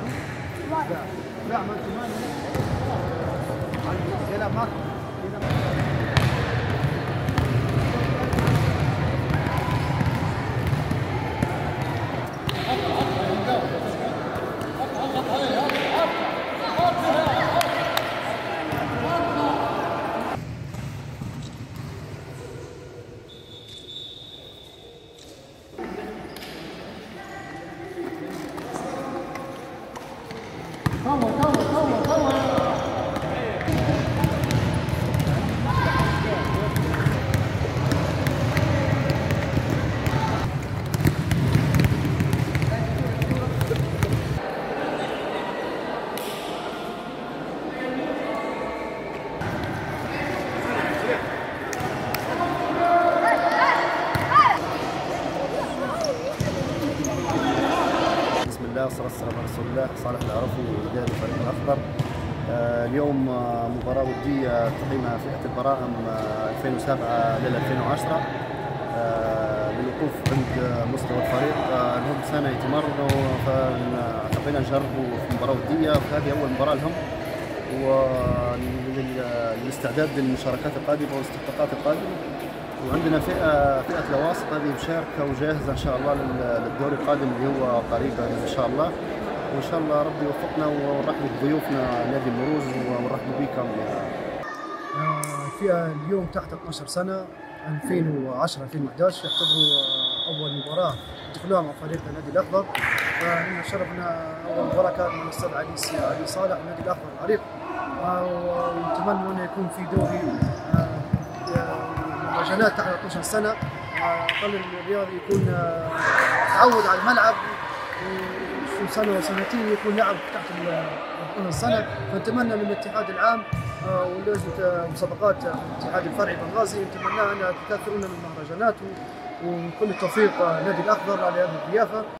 لا ما انت بسم الله والصلاة والسلام على رسول الله. صالح العرفي إداري الفريق الأخضر. اليوم مباراة ودية تقيمها فئة البراعم 2007 إلى 2010 للوقوف عند مستوى الفريق. لهم سنة يتمرنوا، فحبينا نجربوا في مباراة ودية، فهذه أول مباراة لهم، وللاستعداد للمشاركات القادمة والاستحقاقات القادمة. وعندنا فئة الأواسط هذه مشاركة وجاهزة إن شاء الله للدوري القادم اللي هو قريبا إن شاء الله، وإن شاء الله ربي يوفقنا ونرحب بضيوفنا نادي المروز ونرحب بكم. الفئة اليوم تحت 12 سنة 2010 2011 يعتبروا أول مباراة يدخلوها مع فريق النادي الأخضر، فإن شرفنا أول مباراة كانت مع الأستاذ علي صالح النادي الأخضر العريق، ونتمنى أنه يكون في دوري مهرجانات تحت 12 سنة. أقل الرياضي يكون تعود على الملعب، سنة وسنتين يكون لعب تحت 12 سنة. فنتمنى من الاتحاد العام ولجنة مسابقات الاتحاد الفرعي بنغازي نتمنى أن تكثرون من المهرجانات، وكل التوفيق نادي الأخضر على هذه الضيافة.